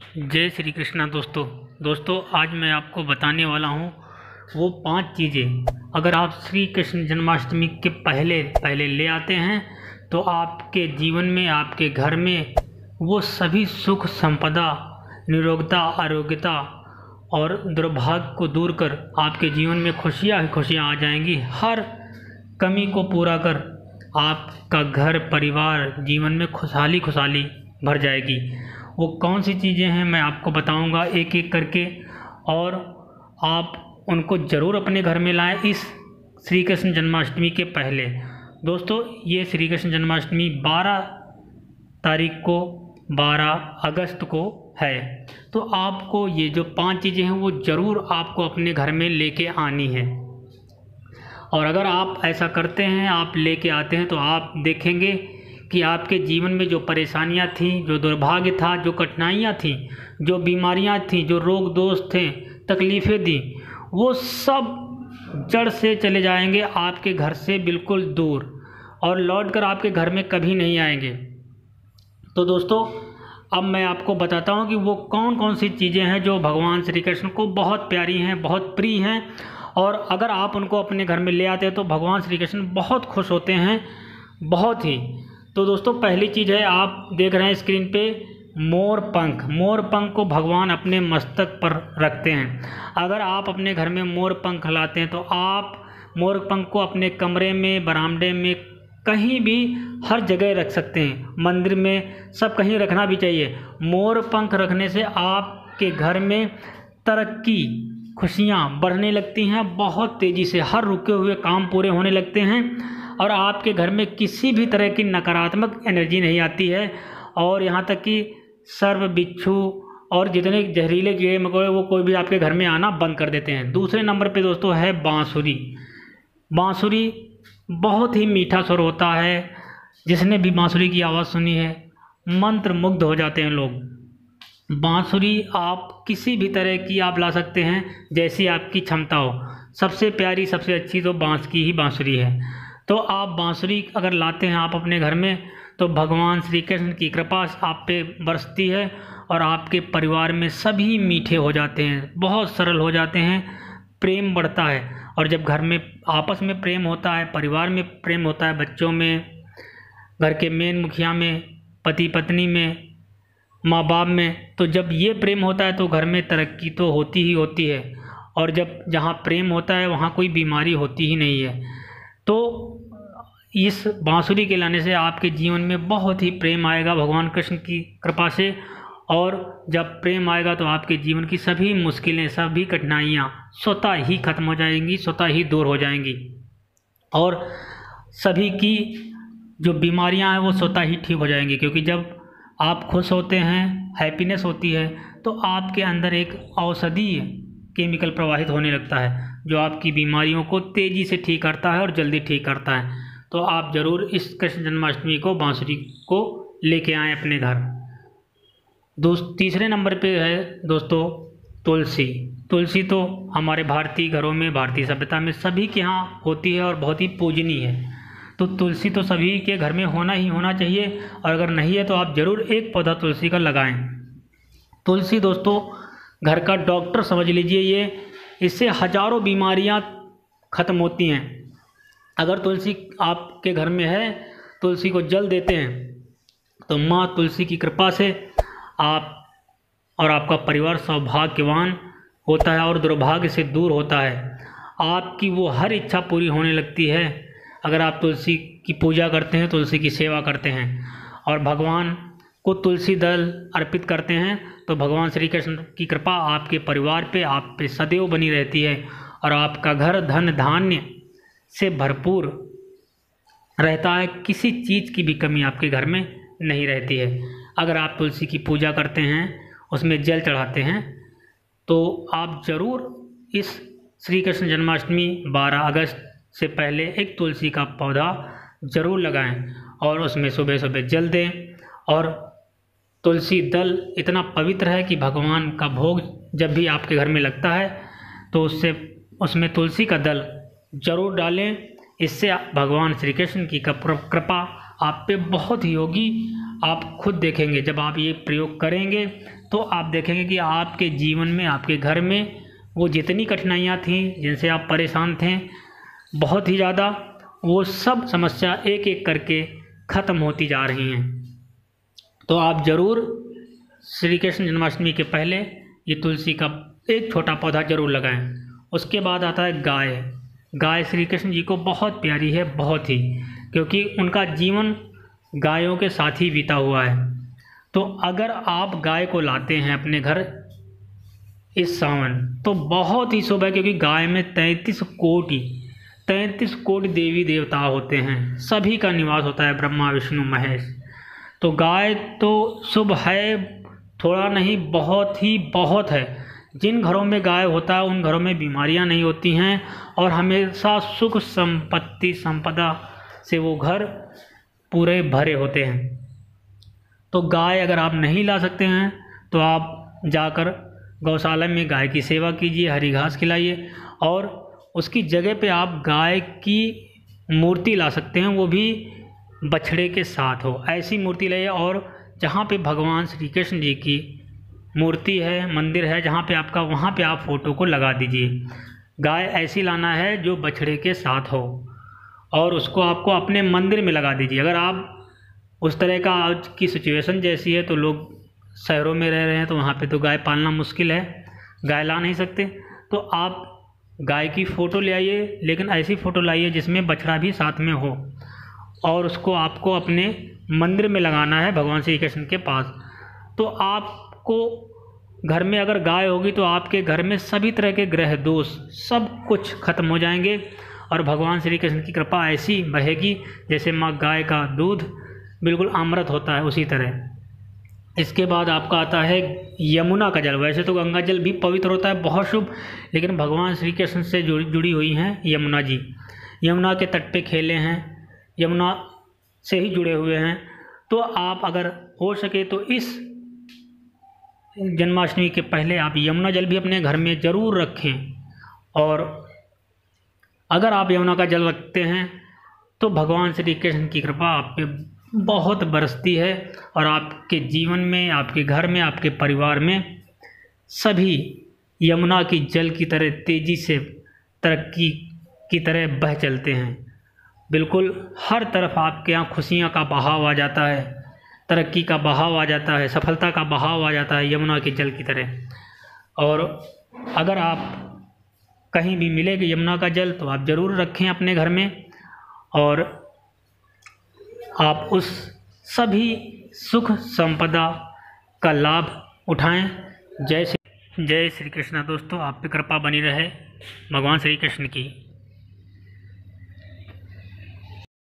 जय श्री कृष्णा दोस्तों आज मैं आपको बताने वाला हूँ वो 5 चीज़ें अगर आप श्री कृष्ण जन्माष्टमी के पहले पहले ले आते हैं तो आपके जीवन में, आपके घर में वो सभी सुख संपदा, निरोगता, आरोग्यता और दुर्भाग्य को दूर कर आपके जीवन में खुशियाँ ही खुशियाँ आ जाएंगी। हर कमी को पूरा कर आपका घर परिवार जीवन में खुशहाली खुशहाली भर जाएगी। वो कौन सी चीज़ें हैं मैं आपको बताऊंगा एक एक करके, और आप उनको ज़रूर अपने घर में लाएं इस श्री कृष्ण जन्माष्टमी के पहले। दोस्तों ये श्री कृष्ण जन्माष्टमी 12 तारीख को 12 अगस्त को है, तो आपको ये जो 5 चीज़ें हैं वो ज़रूर आपको अपने घर में लेके आनी है। और अगर आप ऐसा करते हैं, आप लेके आते हैं, तो आप देखेंगे कि आपके जीवन में जो परेशानियां थीं, जो दुर्भाग्य था, जो कठिनाइयां थीं, जो बीमारियां थीं, जो रोग दोष थे, तकलीफ़ें दी, वो सब जड़ से चले जाएंगे आपके घर से बिल्कुल दूर और लौटकर आपके घर में कभी नहीं आएंगे। तो दोस्तों अब मैं आपको बताता हूँ कि वो कौन कौन सी चीज़ें हैं जो भगवान श्री कृष्ण को बहुत प्यारी हैं, बहुत प्रिय हैं, और अगर आप उनको अपने घर में ले आते हैं तो भगवान श्री कृष्ण बहुत खुश होते हैं, बहुत ही। तो दोस्तों पहली चीज़ है, आप देख रहे हैं स्क्रीन पे मोर पंख। मोर पंख को भगवान अपने मस्तक पर रखते हैं। अगर आप अपने घर में मोर पंख लाते हैं तो आप मोर पंख को अपने कमरे में, बरामदे में, कहीं भी, हर जगह रख सकते हैं, मंदिर में, सब कहीं रखना भी चाहिए। मोर पंख रखने से आपके घर में तरक्की, खुशियाँ बढ़ने लगती हैं बहुत तेज़ी से, हर रुके हुए काम पूरे होने लगते हैं और आपके घर में किसी भी तरह की नकारात्मक एनर्जी नहीं आती है। और यहाँ तक कि सर्प, बिच्छू और जितने जहरीले कीड़े मकोड़े वो कोई भी आपके घर में आना बंद कर देते हैं। दूसरे नंबर पे दोस्तों है बांसुरी। बांसुरी बहुत ही मीठा स्वर होता है, जिसने भी बांसुरी की आवाज़ सुनी है मंत्र मुग्ध हो जाते हैं लोग। बांसुरी आप किसी भी तरह की आप ला सकते हैं, जैसी आपकी क्षमता हो। सबसे प्यारी, सबसे अच्छी तो बांस की ही बांसुरी है। तो आप बांसुरी अगर लाते हैं आप अपने घर में तो भगवान श्री कृष्ण की कृपा आप पे बरसती है और आपके परिवार में सभी मीठे हो जाते हैं, बहुत सरल हो जाते हैं, प्रेम बढ़ता है। और जब घर में आपस में प्रेम होता है, परिवार में प्रेम होता है, बच्चों में, घर के मेन मुखिया में, पति पत्नी में, माँ बाप में, तो जब ये प्रेम होता है तो घर में तरक्की तो होती ही होती है। और जब जहाँ प्रेम होता है वहाँ कोई बीमारी होती ही नहीं है। तो इस बांसुरी के लाने से आपके जीवन में बहुत ही प्रेम आएगा भगवान कृष्ण की कृपा से, और जब प्रेम आएगा तो आपके जीवन की सभी मुश्किलें, सभी कठिनाइयाँ स्वतः ही खत्म हो जाएंगी, स्वतः ही दूर हो जाएंगी, और सभी की जो बीमारियाँ हैं वो स्वतः ही ठीक हो जाएंगी। क्योंकि जब आप खुश होते हैं, हैप्पीनेस होती है, तो आपके अंदर एक औषधीय केमिकल प्रवाहित होने लगता है जो आपकी बीमारियों को तेज़ी से ठीक करता है और जल्दी ठीक करता है। तो आप ज़रूर इस कृष्ण जन्माष्टमी को बांसुरी को लेके आएँ अपने घर। तीसरे नंबर पे है दोस्तों तुलसी। तुलसी तो हमारे भारतीय घरों में, भारतीय सभ्यता में सभी के यहाँ होती है और बहुत ही पूजनीय है। तो तुलसी तो सभी के घर में होना ही होना चाहिए, और अगर नहीं है तो आप ज़रूर एक पौधा तुलसी का लगाएं। तुलसी दोस्तों घर का डॉक्टर समझ लीजिए, ये इससे हजारों बीमारियां ख़त्म होती हैं। अगर तुलसी आपके घर में है, तुलसी को जल देते हैं तो माँ तुलसी की कृपा से आप और आपका परिवार सौभाग्यवान होता है और दुर्भाग्य से दूर होता है। आपकी वो हर इच्छा पूरी होने लगती है अगर आप तुलसी की पूजा करते हैं, तुलसी की सेवा करते हैं और भगवान को तुलसी दल अर्पित करते हैं, तो भगवान श्री कृष्ण की कृपा आपके परिवार पे, आप पे सदैव बनी रहती है और आपका घर धन धान्य से भरपूर रहता है। किसी चीज़ की भी कमी आपके घर में नहीं रहती है। अगर आप तुलसी की पूजा करते हैं, उसमें जल चढ़ाते हैं, तो आप ज़रूर इस श्री कृष्ण जन्माष्टमी 12 अगस्त से पहले एक तुलसी का पौधा ज़रूर लगाएं और उसमें सुबह सुबह जल दें। और तुलसी दल इतना पवित्र है कि भगवान का भोग जब भी आपके घर में लगता है तो उसमें तुलसी का दल ज़रूर डालें। इससे भगवान श्री कृष्ण की कृपा आप पे बहुत ही होगी। आप खुद देखेंगे जब आप ये प्रयोग करेंगे तो आप देखेंगे कि आपके जीवन में, आपके घर में वो जितनी कठिनाइयाँ थीं, जिनसे आप परेशान थे बहुत ही ज़्यादा, वो सब समस्या एक एक करके ख़त्म होती जा रही हैं। तो आप ज़रूर श्री कृष्ण जन्माष्टमी के पहले ये तुलसी का एक छोटा पौधा ज़रूर लगाएं। उसके बाद आता है गाय। गाय श्री कृष्ण जी को बहुत प्यारी है, बहुत ही, क्योंकि उनका जीवन गायों के साथ ही बीता हुआ है। तो अगर आप गाय को लाते हैं अपने घर इस सावन तो बहुत ही शुभ है, क्योंकि गाय में 33 कोटि देवी देवता होते हैं, सभी का निवास होता है, ब्रह्मा विष्णु महेश। तो गाय तो शुभ है, थोड़ा नहीं बहुत है। जिन घरों में गाय होता है उन घरों में बीमारियां नहीं होती हैं और हमेशा सुख संपत्ति संपदा से वो घर पूरे भरे होते हैं। तो गाय अगर आप नहीं ला सकते हैं तो आप जाकर गौशाला में गाय की सेवा कीजिए, हरी घास खिलाइए, और उसकी जगह पे आप गाय की मूर्ति ला सकते हैं, वो भी बछड़े के साथ हो, ऐसी मूर्ति लाइए। और जहाँ पे भगवान श्री कृष्ण जी की मूर्ति है, मंदिर है जहाँ पे आपका, वहाँ पे आप फ़ोटो को लगा दीजिए। गाय ऐसी लाना है जो बछड़े के साथ हो, और उसको आपको अपने मंदिर में लगा दीजिए। अगर आप उस तरह का आज की सिचुएशन जैसी है तो लोग शहरों में रह रहे हैं तो वहाँ पे तो गाय पालना मुश्किल है, गाय ला नहीं सकते, तो आप गाय की फ़ोटो ले आइए, लेकिन ऐसी फ़ोटो लाइए जिसमें बछड़ा भी साथ में हो, और उसको आपको अपने मंदिर में लगाना है भगवान श्री कृष्ण के पास। तो आपको घर में अगर गाय होगी तो आपके घर में सभी तरह के ग्रह दोष सब कुछ खत्म हो जाएंगे, और भगवान श्री कृष्ण की कृपा ऐसी बहेगी जैसे माँ गाय का दूध बिल्कुल अमृत होता है उसी तरह। इसके बाद आपका आता है यमुना का जल। वैसे तो गंगा जल भी पवित्र होता है, बहुत शुभ, लेकिन भगवान श्री कृष्ण से जुड़ी हुई हैं यमुना जी। यमुना के तट पे खेले हैं, यमुना से ही जुड़े हुए हैं। तो आप अगर हो सके तो इस जन्माष्टमी के पहले आप यमुना जल भी अपने घर में ज़रूर रखें, और अगर आप यमुना का जल रखते हैं तो भगवान श्री कृष्ण की कृपा आप पे बहुत बरसती है, और आपके जीवन में, आपके घर में, आपके परिवार में सभी यमुना की जल की तरह तेज़ी से तरक्की की तरह बह चलते हैं। बिल्कुल हर तरफ आपके यहाँ खुशियाँ का बहाव आ जाता है, तरक्की का बहाव आ जाता है, सफलता का बहाव आ जाता है यमुना के जल की तरह। और अगर आप कहीं भी मिलेगी यमुना का जल तो आप ज़रूर रखें अपने घर में, और आप उस सभी सुख संपदा का लाभ उठाएं। जय श्री कृष्ण। दोस्तों, आप पे कृपा बनी रहे भगवान श्री कृष्ण की।